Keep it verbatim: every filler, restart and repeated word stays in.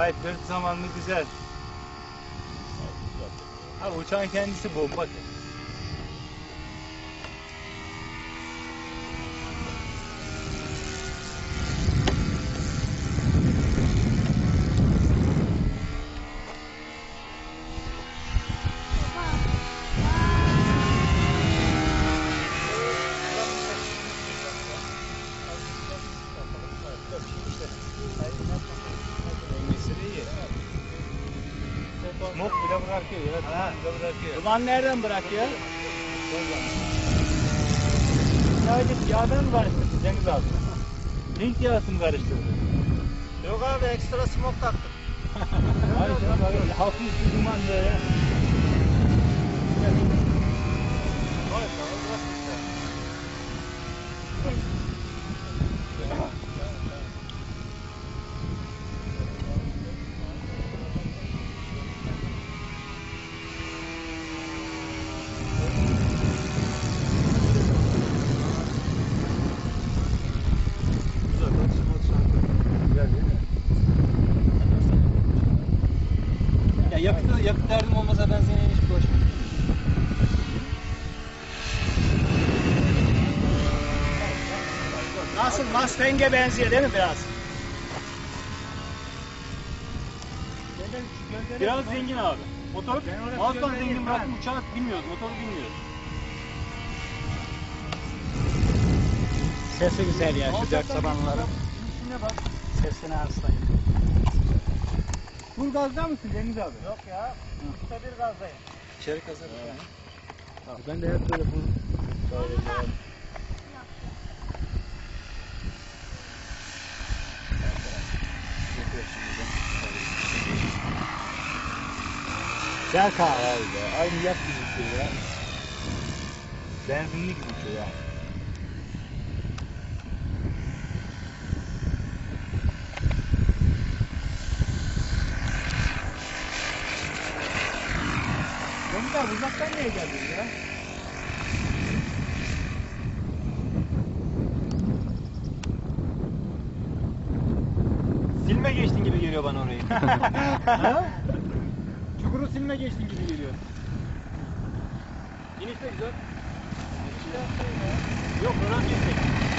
Gayet dört zamanlı güzel. Ha, uçağın kendisi bomba. Smok bile bırakıyor ya. Ha. Bile bırakıyor. Duman nereden bırakıyor? Sadece yağdan mı karıştırdın Cengiz abi? Hint yağısı mı karıştırdın? Yok abi, ekstra smok taktım. Hayır canım, öyle hafif bir duman böyle. Hayır, tamam, bırak işte. Ya yakıt, yakıt derdim olmasa ben seni hiç bulaşmam. Nasıl, Mustang'e benziyor değil mi biraz? Biraz zengin abi. Motor, Mazda zengin bıraktım, uçağı bilmiyoruz, motoru bilmiyoruz. Sesi güzel ya, sıcak sabanların. İçine bak. Sesini hastayım. Full gazda mısın Cengiz abi? Yok ya, işte bir gazdayım. İçeri kazar. Ben de hep böyle bu... Gel kahve aynı yak gibi bir şey ya. Benzinli gibi bir şey ya. Cengiz abi uzaktan niye geldin ya? Silme geçtin gibi geliyor bana orayı. Ha? Çukuru silme geçtin gibi geliyor. İniş de güzel. Yok, oradan geçtik.